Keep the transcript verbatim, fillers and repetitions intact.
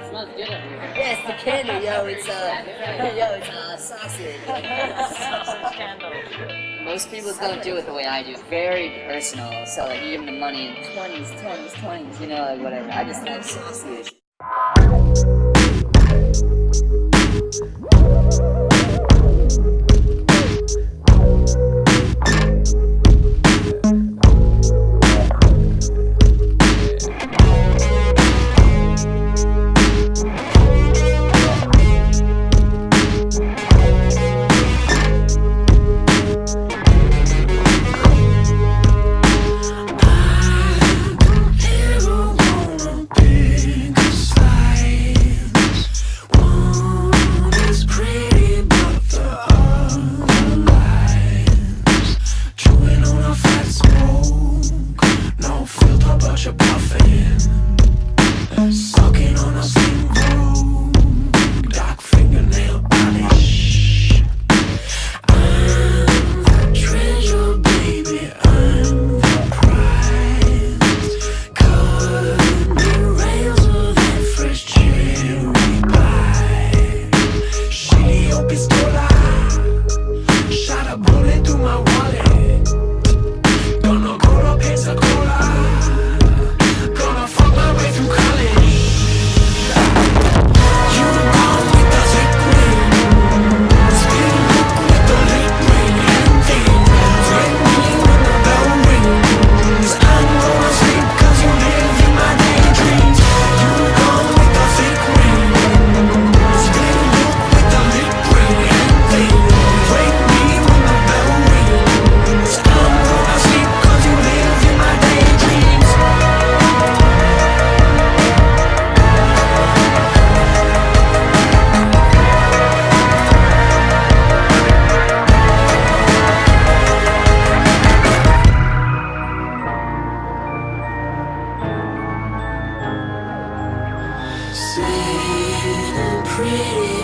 smells good up here. Yeah, it's the candle, yo. It's uh, yo, it's uh, sausage. Sausage candle. Most people don't do it the way I do. Very personal. So like, you give them the money in twenties, tens, twenties, you know, like whatever. I just like sausage. Pretty